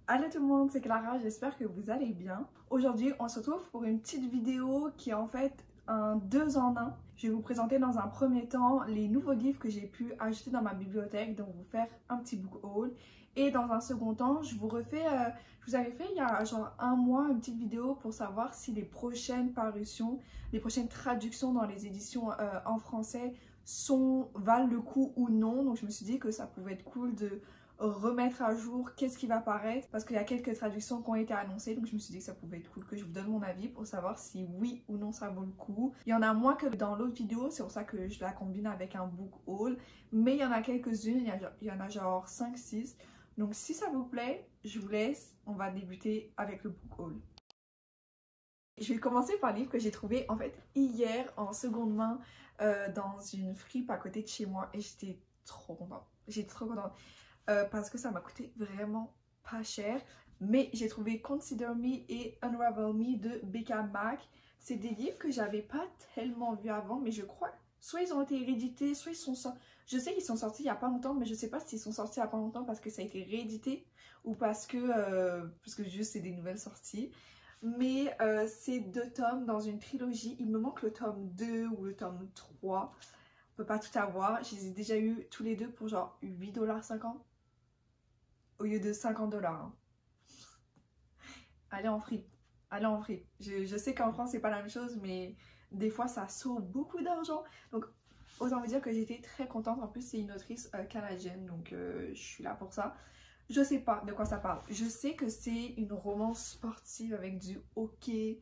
Allô tout le monde, c'est Clara, j'espère que vous allez bien. Aujourd'hui, on se retrouve pour une petite vidéo qui est en fait un 2 en 1. Je vais vous présenter dans un premier temps les nouveaux livres que j'ai pu ajouter dans ma bibliothèque, donc vous faire un petit book haul. Et dans un second temps, je vous avais fait il y a genre un mois une petite vidéo pour savoir si les prochaines parutions, les prochaines traductions dans les éditions en français valent le coup ou non. Donc je me suis dit que ça pouvait être cool de remettre à jour qu'est-ce qui va paraître parce qu'il y a quelques traductions qui ont été annoncées, donc je me suis dit que ça pouvait être cool que je vous donne mon avis pour savoir si oui ou non ça vaut le coup. Il y en a moins que dans l'autre vidéo, c'est pour ça que je la combine avec un book haul, mais il y en a quelques-unes, il y en a genre 5-6, donc si ça vous plaît, je vous laisse, on va débuter avec le book haul. Je vais commencer par le livre que j'ai trouvé en fait hier en seconde main dans une fripe à côté de chez moi et j'étais trop contente. J'étais trop contente. Parce que ça m'a coûté vraiment pas cher. Mais j'ai trouvé Consider Me et Unravel Me de Becca Mac. C'est des livres que j'avais pas tellement vus avant, mais je crois soit ils ont été réédités, soit ils sont sortis. Je sais qu'ils sont sortis il y a pas longtemps, mais je sais pas s'ils sont sortis il y a pas longtemps parce que ça a été réédité ou parce que juste c'est des nouvelles sorties. Mais c'est 2 tomes dans une trilogie. Il me manque le tome 2 ou le tome 3. On peut pas tout avoir. Je les ai déjà eu tous les deux pour genre 8,50 $ au lieu de 50 $. Hein. Allez en fripe. Allez en fripe. Je sais qu'en France, c'est pas la même chose, mais des fois, ça sauve beaucoup d'argent. Donc, autant vous dire que j'étais très contente. En plus, c'est une autrice canadienne, donc je suis là pour ça. Je sais pas de quoi ça parle. Je sais que c'est une romance sportive avec du hockey.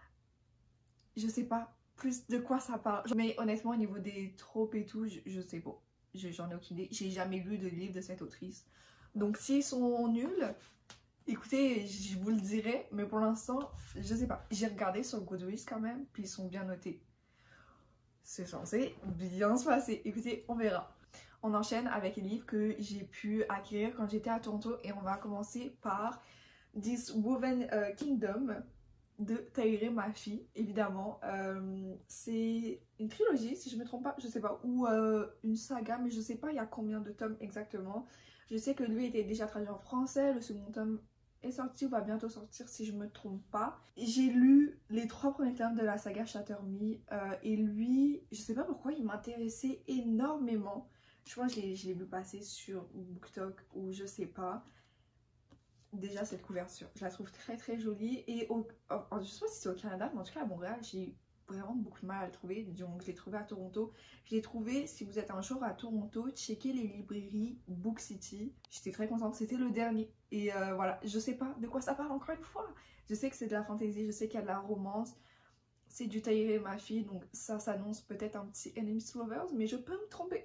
Je sais pas plus de quoi ça parle. Mais honnêtement, au niveau des tropes et tout, je sais pas. J'en ai aucune idée. J'ai jamais lu de livre de cette autrice. Donc s'ils sont nuls, écoutez, je vous le dirai, mais pour l'instant, je sais pas. J'ai regardé sur Goodreads quand même, puis ils sont bien notés. C'est censé bien se passer. Écoutez, on verra. On enchaîne avec les livres que j'ai pu acquérir quand j'étais à Toronto et on va commencer par This Woven Kingdom de Tahereh Mafi, évidemment. C'est une trilogie, si je me trompe pas, je sais pas, ou une saga, mais je sais pas il y a combien de tomes exactement. Je sais que lui était déjà traduit en français, le second tome est sorti ou va bientôt sortir si je me trompe pas. J'ai lu les 3 premiers tomes de la saga Shatter Me et lui, je sais pas pourquoi il m'intéressait énormément. Je crois que je l'ai vu passer sur BookTok ou je sais pas. Déjà cette couverture, je la trouve très très jolie et je sais pas si c'est au Canada, mais en tout cas à Montréal, j'ai vraiment beaucoup de mal à le trouver. Donc je l'ai trouvé à Toronto. Je l'ai trouvé, si vous êtes un jour à Toronto, checkez les librairies Book City. J'étais très contente, c'était le dernier. Et voilà, je sais pas de quoi ça parle encore une fois. Je sais que c'est de la fantasy, je sais qu'il y a de la romance. C'est du Tahereh Mafi, donc ça s'annonce peut-être un petit Enemies to Lovers, mais je peux me tromper.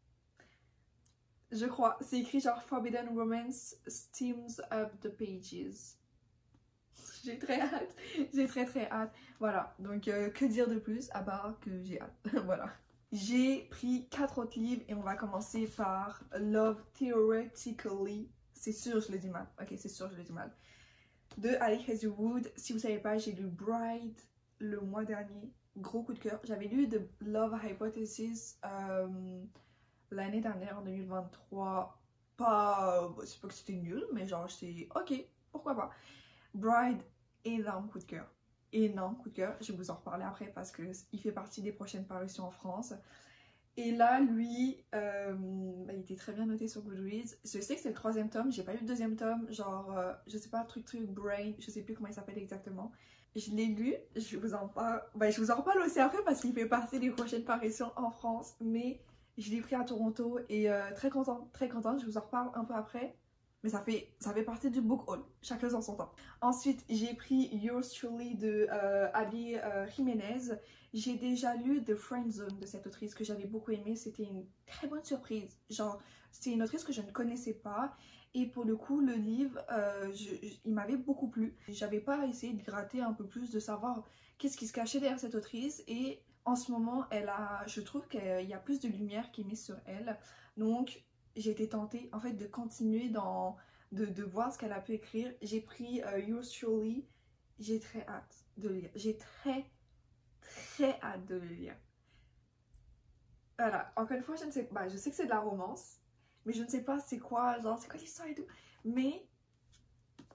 Je crois, c'est écrit genre Forbidden Romance steams up the pages. J'ai très hâte, j'ai très hâte. Voilà, donc que dire de plus à part que j'ai hâte. Voilà. J'ai pris 4 autres livres et on va commencer par Love Theoretically. C'est sûr, je le dis mal. Ok, c'est sûr, je le dis mal. De Ali Hazelwood. Si vous savez pas, j'ai lu Bride le mois dernier. Gros coup de cœur. J'avais lu The Love Hypothesis l'année dernière, en 2023. C'est pas que c'était nul, mais genre j'étais ok, pourquoi pas. Bride, énorme coup de cœur. Énorme coup de cœur. Je vais vous en reparler après parce qu'il fait partie des prochaines parutions en France. Et là, lui, il était très bien noté sur Goodreads. Je sais que c'est le 3e tome, j'ai pas lu le 2e tome, genre, je sais pas, truc, brain, je sais plus comment il s'appelle exactement. Je l'ai lu, je vous en reparle aussi après parce qu'il fait partie des prochaines parutions en France, mais je l'ai pris à Toronto et très contente, je vous en reparle un peu après. Mais ça fait partie du book haul, chacun en son temps. Ensuite, j'ai pris Yours Truly de Abby Jiménez. J'ai déjà lu The Friend Zone de cette autrice que j'avais beaucoup aimé. C'était une très bonne surprise. Genre, c'est une autrice que je ne connaissais pas. Et pour le coup, le livre, il m'avait beaucoup plu. J'avais pas essayé de gratter un peu plus, de savoir qu'est-ce qui se cachait derrière cette autrice. Et en ce moment, je trouve qu'il y a plus de lumière qui est mise sur elle. Donc, j'ai été tentée en fait de continuer de voir ce qu'elle a pu écrire. J'ai pris Yours Truly. J'ai très hâte de le lire. J'ai très hâte de le lire. Voilà, encore une fois, je ne sais pas. Je sais que c'est de la romance, mais je ne sais pas c'est quoi, genre c'est quoi l'histoire et tout. Mais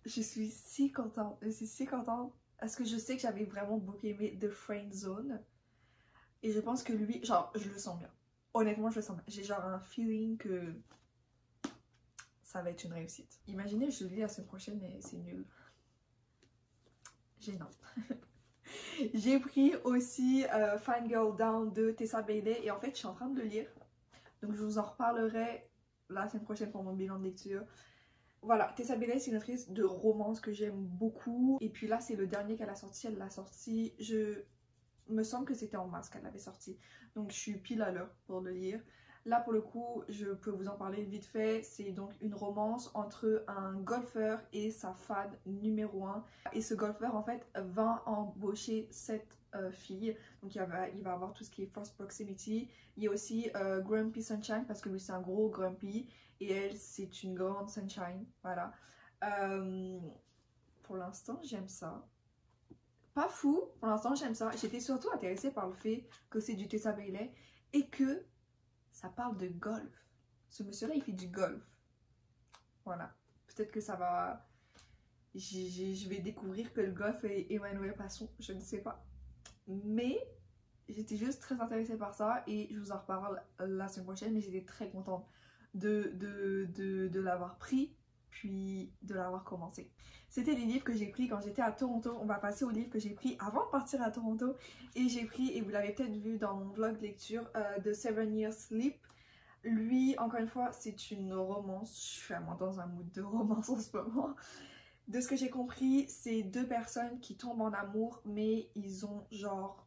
je suis si contente, je suis si contente parce que je sais que j'avais vraiment beaucoup aimé The Friend Zone et je pense que lui, genre je le sens bien, honnêtement je le sens bien, j'ai genre un feeling que ça va être une réussite. Imaginez je le lis la semaine prochaine et c'est nul, gênant. J'ai pris aussi Fine Girl Down de Tessa Bailey et en fait je suis en train de le lire, donc je vous en reparlerai la semaine prochaine pour mon bilan de lecture. Voilà, Tessa Bailey c'est une autrice de romance que j'aime beaucoup et puis là c'est le dernier qu'elle a sorti, elle l'a sorti, je me semble que c'était en mars qu'elle l'avait sorti, donc je suis pile à l'heure pour le lire. Là pour le coup je peux vous en parler vite fait, c'est donc une romance entre un golfeur et sa fan numéro 1 et ce golfeur en fait va embaucher cette fille, donc il va avoir tout ce qui est force proximity, il y a aussi Grumpy Sunshine parce que lui c'est un gros grumpy et elle c'est une grande sunshine, voilà. Pour l'instant j'aime ça, pas fou, pour l'instant j'aime ça, j'étais surtout intéressée par le fait que c'est du Tessa Bailey et que ça parle de golf. Ce monsieur-là, il fait du golf. Voilà. Peut-être que ça va... Je vais découvrir que le golf est Emmanuel Passon. Je ne sais pas. Mais j'étais juste très intéressée par ça. Et je vous en reparle la semaine prochaine. Mais j'étais très contente de l'avoir pris. Puis de l'avoir commencé. C'était les livres que j'ai pris quand j'étais à Toronto. On va passer aux livres que j'ai pris avant de partir à Toronto. Et j'ai pris, et vous l'avez peut-être vu dans mon vlog de lecture, de 7 Years Sleep. Lui, encore une fois, c'est une romance. Je suis vraiment dans un mood de romance en ce moment. De ce que j'ai compris, c'est deux personnes qui tombent en amour, mais ils ont genre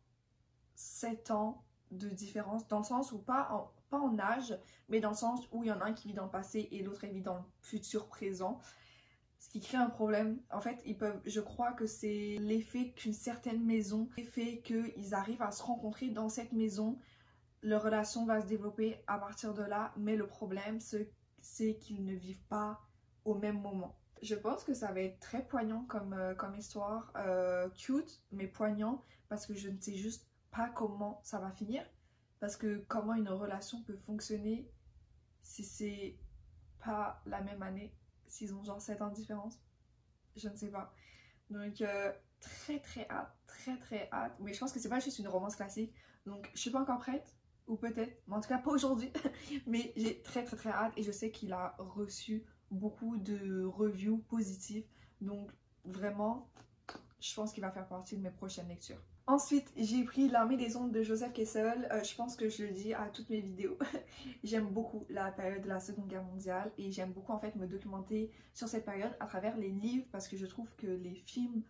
7 ans de différence. Dans le sens où, pas en âge, mais dans le sens où il y en a un qui vit dans le passé et l'autre vit dans le futur présent. Ce qui crée un problème. En fait, je crois que c'est l'effet qu'une certaine maison fait qu'ils arrivent à se rencontrer dans cette maison. Leur relation va se développer à partir de là, mais le problème, c'est qu'ils ne vivent pas au même moment. Je pense que ça va être très poignant comme histoire, cute, mais poignant, parce que je ne sais juste pas comment ça va finir. Parce que comment une relation peut fonctionner si c'est pas la même année, s'ils ont genre 7 ans de différence, je ne sais pas. Donc très hâte, mais je pense que c'est pas juste une romance classique, donc je suis pas encore prête, ou peut-être, mais en tout cas pas aujourd'hui, mais j'ai très hâte et je sais qu'il a reçu beaucoup de reviews positifs, donc vraiment je pense qu'il va faire partie de mes prochaines lectures. Ensuite, j'ai pris L'Armée des Ombres de Joseph Kessel. Je pense que je le dis à toutes mes vidéos. J'aime beaucoup la période de la Seconde Guerre mondiale et j'aime beaucoup en fait me documenter sur cette période à travers les livres parce que je trouve que les films,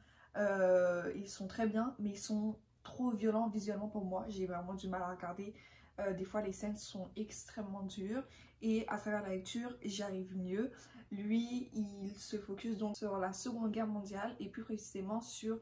ils sont très bien, mais ils sont trop violents visuellement pour moi. J'ai vraiment du mal à regarder. Des fois, les scènes sont extrêmement dures et à travers la lecture, j'y arrive mieux. Lui, il se focus donc sur la Seconde Guerre mondiale et plus précisément sur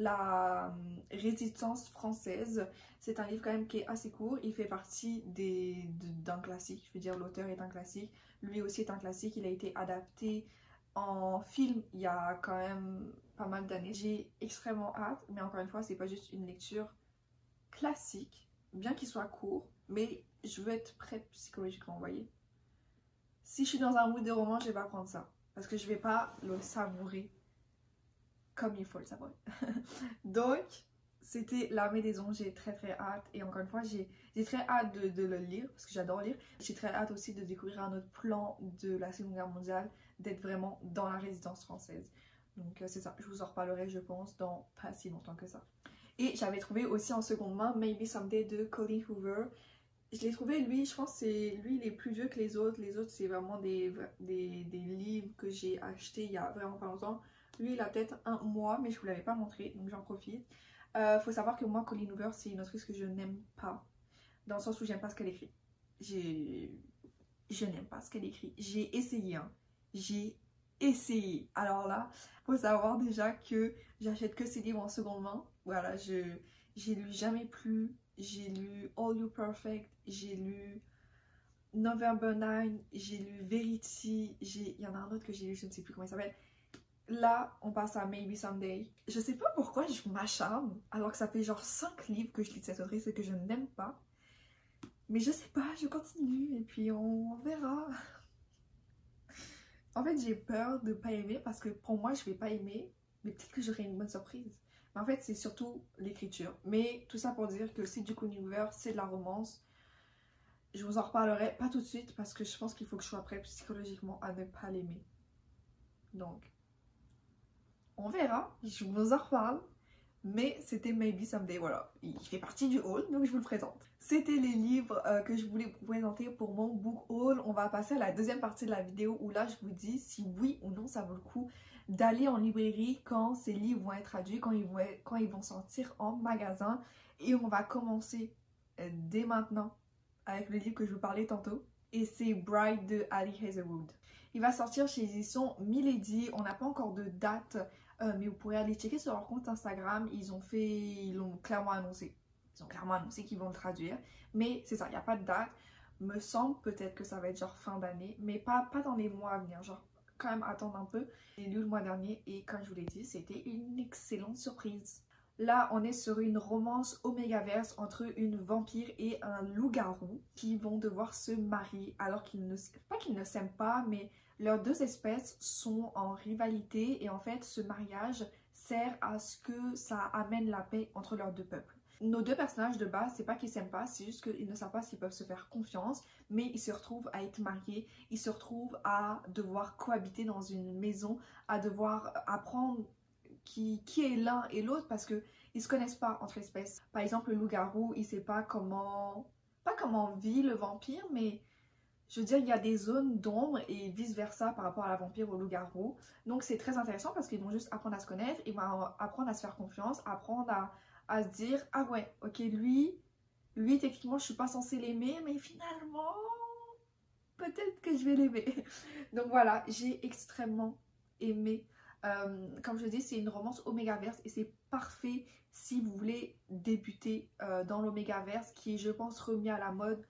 la résistance française. C'est un livre quand même qui est assez court. Il fait partie d'un classique. Je veux dire, l'auteur est un classique. Lui aussi est un classique. Il a été adapté en film il y a quand même pas mal d'années. J'ai extrêmement hâte, mais encore une fois, c'est pas juste une lecture classique, bien qu'il soit court, mais je veux être prête psychologiquement, vous voyez. Si je suis dans un mood de roman, je vais pas prendre ça. Parce que je vais pas le savourer comme il faut le savourer. Donc, c'était L'Armée des Ombres. J'ai très hâte. Et encore une fois, j'ai très hâte de le lire. Parce que j'adore lire. J'ai très hâte aussi de découvrir un autre plan de la Seconde Guerre mondiale. D'être vraiment dans la résistance française. Donc c'est ça. Je vous en reparlerai, je pense, dans pas si longtemps que ça. Et j'avais trouvé aussi en seconde main Maybe Someday de Colleen Hoover. Je l'ai trouvé, lui, je pense que c'est lui, il est plus vieux que les autres. Les autres, c'est vraiment des livres que j'ai achetés il y a vraiment pas longtemps. Lui, il a peut-être un mois, mais je vous l'avais pas montré, donc j'en profite. Faut savoir que moi, Colleen Hoover, c'est une autrice que je n'aime pas. Dans le sens où j'aime pas ce qu'elle écrit. Je n'aime pas ce qu'elle écrit. J'ai essayé, hein. J'ai essayé. Alors là, faut savoir déjà que j'achète que ses livres en seconde main. Voilà, j'ai lu Jamais Plus. J'ai lu All You Perfect, j'ai lu November 9, j'ai lu Verity, il y en a un autre que j'ai lu, je ne sais plus comment il s'appelle. Là, on passe à Maybe Someday. Je sais pas pourquoi je m'acharne, alors que ça fait genre 5 livres que je lis de cette autrice et que je n'aime pas. Mais je sais pas, je continue et puis on verra. En fait, j'ai peur de pas aimer parce que pour moi, je vais pas aimer, mais peut-être que j'aurai une bonne surprise. Mais en fait, c'est surtout l'écriture. Mais tout ça pour dire que c'est du Cooniverse, c'est de la romance. Je vous en reparlerai pas tout de suite parce que je pense qu'il faut que je sois prête psychologiquement à ne pas l'aimer. Donc, on verra, je vous en reparle. Mais c'était Maybe Someday, voilà. Il fait partie du haul, donc je vous le présente. C'était les livres que je voulais vous présenter pour mon book haul. On va passer à la deuxième partie de la vidéo où là, je vous dis si oui ou non ça vaut le coup d'aller en librairie quand ces livres vont être traduits, quand ils vont sortir en magasin. Et on va commencer dès maintenant avec le livre que je vous parlais tantôt. Et c'est Bride de Ali Hazelwood. Il va sortir chez les éditions Milady. On n'a pas encore de date. Mais vous pourrez aller checker sur leur compte Instagram, ils l'ont clairement annoncé. Ils ont clairement annoncé qu'ils vont le traduire. Mais c'est ça, il n'y a pas de date. Me semble peut-être que ça va être genre fin d'année, mais pas dans les mois à venir. Genre quand même attendre un peu. J'ai lu le mois dernier et comme je vous l'ai dit, c'était une excellente surprise. Là, on est sur une romance Omegaverse entre une vampire et un loup-garou qui vont devoir se marier alors qu'ils ne s'aiment pas, mais leurs deux espèces sont en rivalité et en fait ce mariage sert à ce que ça amène la paix entre leurs deux peuples. Nos deux personnages de base, c'est pas qu'ils s'aiment pas, c'est juste qu'ils ne savent pas s'ils peuvent se faire confiance, mais ils se retrouvent à être mariés, ils se retrouvent à devoir cohabiter dans une maison, à devoir apprendre qui est l'un et l'autre parce que ils se connaissent pas entre espèces. Par exemple, le loup-garou, il sait pas comment vit le vampire, mais je veux dire, il y a des zones d'ombre et vice-versa par rapport à la vampire ou au loup-garou. Donc c'est très intéressant parce qu'ils vont juste apprendre à se connaître, ils vont apprendre à se faire confiance, apprendre à se dire « Ah ouais, ok, lui, techniquement, je suis pas censée l'aimer, mais finalement, peut-être que je vais l'aimer. » Donc voilà, j'ai extrêmement aimé. Comme je dis, c'est une romance Omegaverse et c'est parfait si vous voulez débuter dans l'Omegaverse qui est, je pense, remis à la mode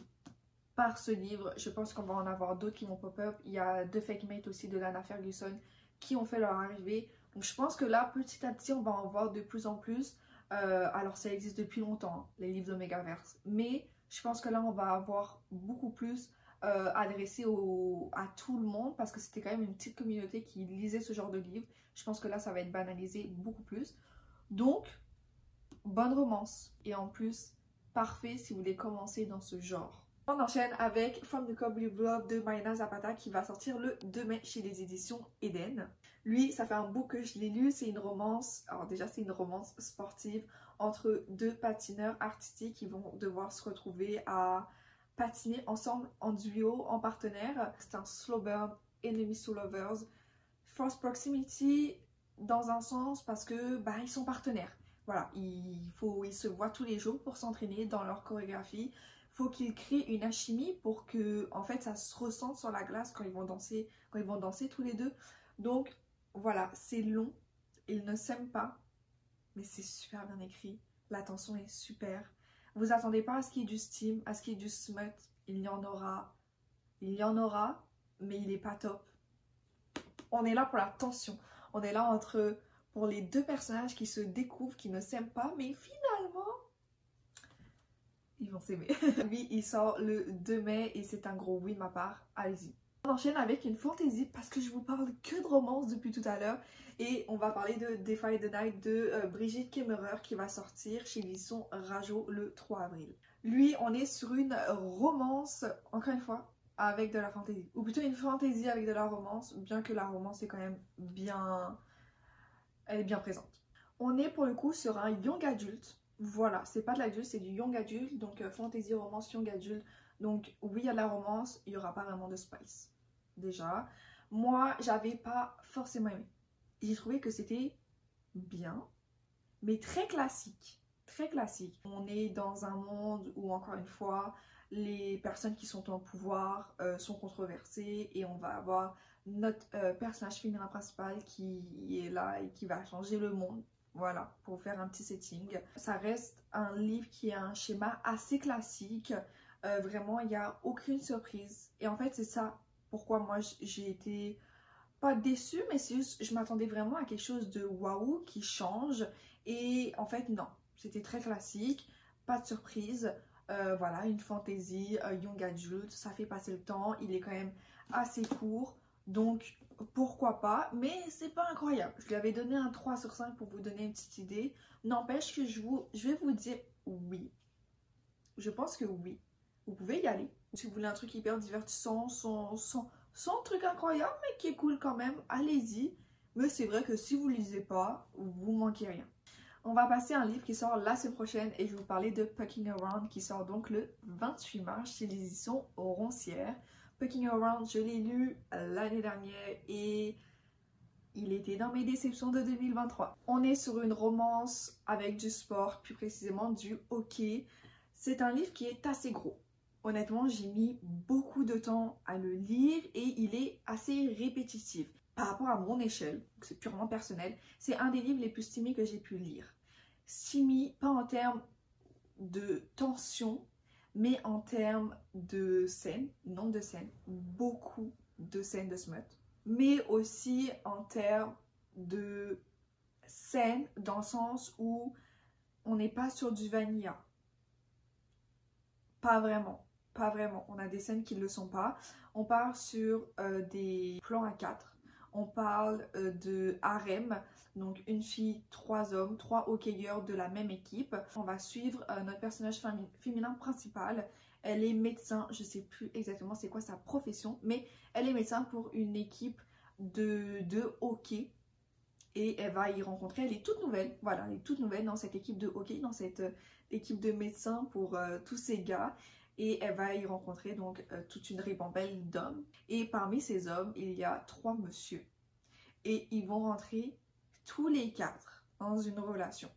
par ce livre. Je pense qu'on va en avoir d'autres qui vont pop-up. Il y a The Fake Mate aussi de Lana Ferguson qui ont fait leur arrivée. Donc je pense que là, petit à petit, on va en voir de plus en plus. Alors ça existe depuis longtemps, hein, les livres d'Omegaverse. Mais je pense que là, on va avoir beaucoup plus adressé à tout le monde parce que c'était quand même une petite communauté qui lisait ce genre de livre. Je pense que là, ça va être banalisé beaucoup plus. Donc, bonne romance. Et en plus, parfait si vous voulez commencer dans ce genre. On enchaîne avec From the Cowboy Love de Marina Zapata qui va sortir le 2 mai chez les éditions Eden. Lui, ça fait un bout que je l'ai lu, c'est une romance, alors déjà c'est une romance sportive entre deux patineurs artistiques qui vont devoir se retrouver à patiner ensemble en duo, en partenaire. C'est un slow burn, enemies to lovers, force proximity dans un sens parce que ils sont partenaires. Voilà, ils se voient tous les jours pour s'entraîner dans leur chorégraphie. Faut qu'ils créent une alchimie pour que en fait ça se ressente sur la glace quand ils vont danser tous les deux. Donc voilà, c'est long, ils ne s'aiment pas, mais c'est super bien écrit, la tension est super. Vous attendez pas à ce qu'il y ait du steam, à ce qu'il y ait du smut, il y en aura, mais il est pas top. On est là pour la tension, on est là pour les deux personnages qui se découvrent, qui ne s'aiment pas, mais finalement ils vont s'aimer. Lui, il sort le 2 mai et c'est un gros oui de ma part. Allez-y. On enchaîne avec une fantaisie parce que je vous parle que de romance depuis tout à l'heure. Et on va parler de Defy the Night de Brigitte Kemmerer qui va sortir chez l'édition Rajo le 3 avril. Lui, on est sur une romance, encore une fois, avec de la fantaisie. Ou plutôt une fantaisie avec de la romance, bien que la romance est quand même bien... Elle est bien présente. On est pour le coup sur un young adulte. Voilà, c'est pas de l'adulte, c'est du young adulte, donc fantasy, romance, young adulte. Donc oui, il y a de la romance, il n'y aura pas vraiment de spice. Déjà, moi, j'avais pas forcément aimé. J'ai trouvé que c'était bien, mais très classique. Très classique. On est dans un monde où, encore une fois, les personnes qui sont au pouvoir sont controversées et on va avoir notre personnage féminin principal qui est là et qui va changer le monde. Voilà, pour faire un petit setting. Ça reste un livre qui a un schéma assez classique. Vraiment, il n'y a aucune surprise. Et en fait, c'est ça pourquoi moi j'ai été pas déçue, mais c'est juste je m'attendais vraiment à quelque chose de waouh qui change. Et en fait, non. C'était très classique, pas de surprise. Voilà, une fantaisie, young adulte, ça fait passer le temps. Il est quand même assez court. Donc pourquoi pas, mais c'est pas incroyable. Je lui avais donné un 3 sur 5 pour vous donner une petite idée. N'empêche que je vais vous dire oui. Je pense que oui. Vous pouvez y aller. Si vous voulez un truc hyper divertissant, sans truc incroyable, mais qui est cool quand même, allez-y. Mais c'est vrai que si vous lisez pas, vous manquez rien. On va passer à un livre qui sort la semaine prochaine et je vais vous parler de Pucking Around qui sort donc le 28 mars chez les éditions Roncière. Pucking Around, je l'ai lu l'année dernière et il était dans mes déceptions de 2023. On est sur une romance avec du sport, plus précisément du hockey. C'est un livre qui est assez gros. Honnêtement, j'ai mis beaucoup de temps à le lire et il est assez répétitif. Par rapport à mon échelle, c'est purement personnel, c'est un des livres les plus stimés que j'ai pu lire. Stimé, pas en termes de tension, mais en termes de scènes, nombre de scènes, beaucoup de scènes de smut, mais aussi en termes de scènes dans le sens où on n'est pas sur du vanilla. Pas vraiment, pas vraiment. On a des scènes qui ne le sont pas. On part sur des plans à 4. On parle de harem, donc une fille, 3 hommes, 3 hockeyeurs de la même équipe. On va suivre notre personnage féminin principal. Elle est médecin, je sais plus exactement c'est quoi sa profession, mais elle est médecin pour une équipe de hockey. Et elle va y rencontrer, elle est toute nouvelle, voilà, elle est toute nouvelle dans cette équipe de hockey, dans cette équipe de médecins pour tous ces gars. Et elle va y rencontrer donc toute une ribambelle d'hommes. Et parmi ces hommes, il y a 3 messieurs. Et ils vont rentrer tous les 4 dans une relation.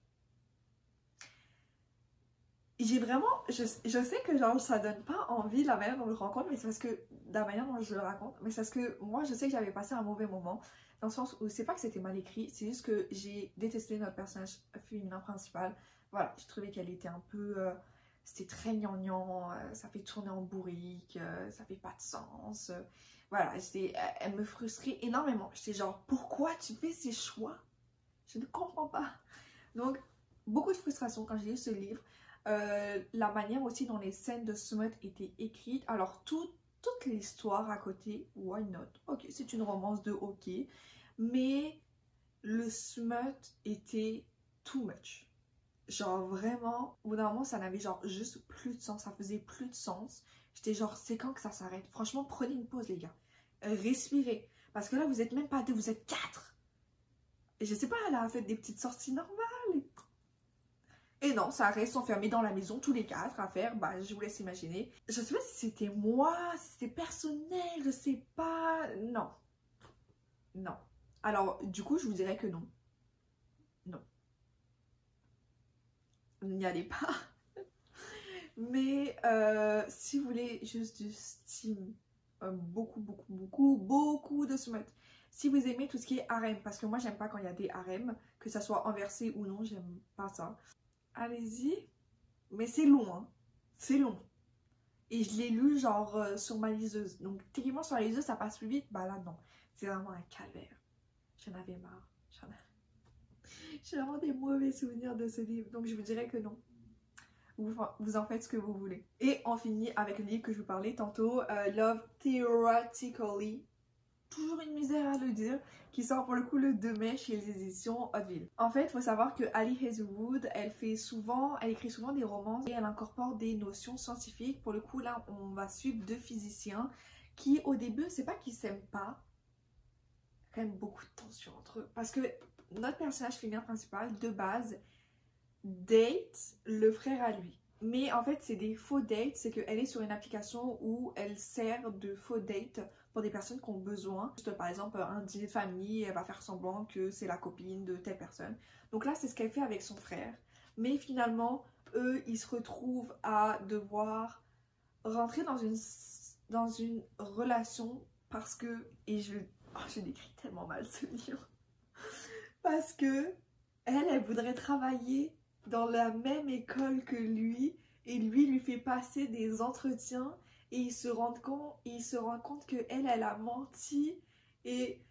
J'ai vraiment, je sais que genre ça donne pas envie la manière dont on le rencontre, mais c'est parce que, la manière dont je le raconte, mais c'est parce que moi je sais que j'avais passé un mauvais moment. Dans le sens où c'est pas que c'était mal écrit, c'est juste que j'ai détesté notre personnage féminin principal. Voilà, je trouvais qu'elle était un peu... c'était très gnangnan, ça fait tourner en bourrique, ça fait pas de sens. Voilà, elle me frustrait énormément. J'étais genre, pourquoi tu fais ces choix? Je ne comprends pas. Donc, beaucoup de frustration quand j'ai lu ce livre. La manière aussi dont les scènes de smut étaient écrites. Alors, toute l'histoire à côté, why not? Ok, c'est une romance de hockey. Mais le smut était too much. Genre vraiment, au bout d'un moment, ça n'avait genre juste plus de sens. Ça faisait plus de sens. J'étais genre, c'est quand que ça s'arrête? Franchement, prenez une pause, les gars. Respirez. Parce que là, vous êtes même pas 2, vous êtes 4. Et je sais pas, elle a fait des petites sorties normales. Et non, ça reste enfermé dans la maison, tous les 4 à faire. Bah, je vous laisse imaginer. Je sais pas si c'était moi, si c'était personnel, je sais pas. Non. Non. Alors, du coup, je vous dirais que non. Non. N'y allez pas. Mais si vous voulez juste du steam, beaucoup de smut. Si vous aimez tout ce qui est harem, parce que moi, j'aime pas quand il y a des harems, que ça soit inversé ou non, j'aime pas ça. Allez-y. Mais c'est long, hein. C'est long. Et je l'ai lu genre sur ma liseuse. Donc, techniquement, sur la liseuse, ça passe plus vite. Bah là, non. C'est vraiment un calvaire. J'en avais marre. J'ai vraiment des mauvais souvenirs de ce livre. Donc je vous dirais que non. Vous en faites ce que vous voulez. Et on finit avec le livre que je vous parlais tantôt. Love Theoretically. Toujours une misère à le dire. Qui sort pour le coup le 2 mai chez les éditions Hauteville. En fait, il faut savoir que Ali Hazelwood, elle écrit souvent des romans. Et elle incorpore des notions scientifiques. Pour le coup, là, on va suivre 2 physiciens. Qui au début, c'est pas qu'ils s'aiment pas. Il y a quand même beaucoup de tension entre eux. Parce que notre personnage féminin principal, de base, date le frère à lui. Mais en fait, c'est des faux dates. C'est qu'elle est sur une application où elle sert de faux dates pour des personnes qui ont besoin. Juste, par exemple, un dîner de famille, elle va faire semblant que c'est la copine de telle personne. Donc là, c'est ce qu'elle fait avec son frère. Mais finalement, eux, ils se retrouvent à devoir rentrer dans une relation parce que... Et je décris tellement mal ce livre. Parce que elle voudrait travailler dans la même école que lui et lui fait passer des entretiens et il se rend compte que elle a menti et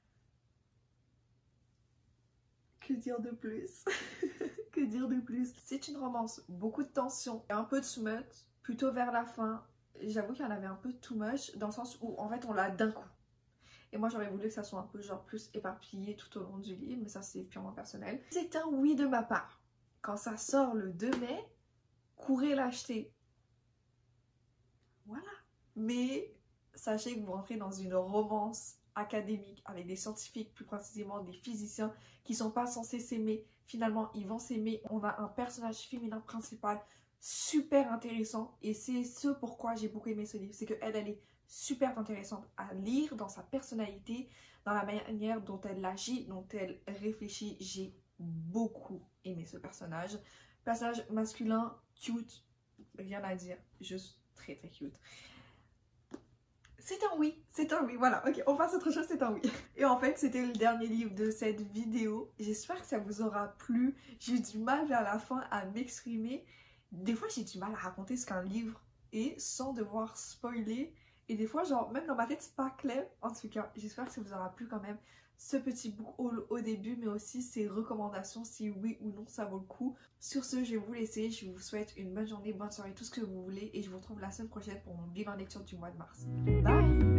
que dire de plus? Que dire de plus? C'est une romance, beaucoup de tension, un peu de smut, plutôt vers la fin. J'avoue qu'il y en avait un peu too much dans le sens où en fait on l'a d'un coup. Et moi j'aurais voulu que ça soit un peu genre plus éparpillé tout au long du livre, mais ça c'est purement personnel. C'est un oui de ma part. Quand ça sort le 2 mai, courez l'acheter. Voilà. Mais sachez que vous rentrez dans une romance académique avec des scientifiques, plus précisément des physiciens qui sont pas censés s'aimer. Finalement, ils vont s'aimer. On a un personnage féminin principal super intéressant et c'est ce pourquoi j'ai beaucoup aimé ce livre. C'est qu'elle est super intéressante à lire dans sa personnalité, dans la manière dont elle agit, dont elle réfléchit. J'ai beaucoup aimé ce personnage. Personnage masculin, cute, rien à dire, juste très très cute. C'est un oui, voilà, ok, on passe à autre chose, c'est un oui. Et en fait, c'était le dernier livre de cette vidéo. J'espère que ça vous aura plu. J'ai eu du mal vers la fin à m'exprimer. Des fois, j'ai du mal à raconter ce qu'un livre est sans devoir spoiler. Et des fois, genre, même dans ma tête, c'est pas clair. En tout cas, j'espère que ça vous aura plu quand même. Ce petit book haul au début, mais aussi ces recommandations, si oui ou non ça vaut le coup. Sur ce, je vais vous laisser. Je vous souhaite une bonne journée, bonne soirée, tout ce que vous voulez. Et je vous retrouve la semaine prochaine pour mon bilan lecture du mois de mars. Bye!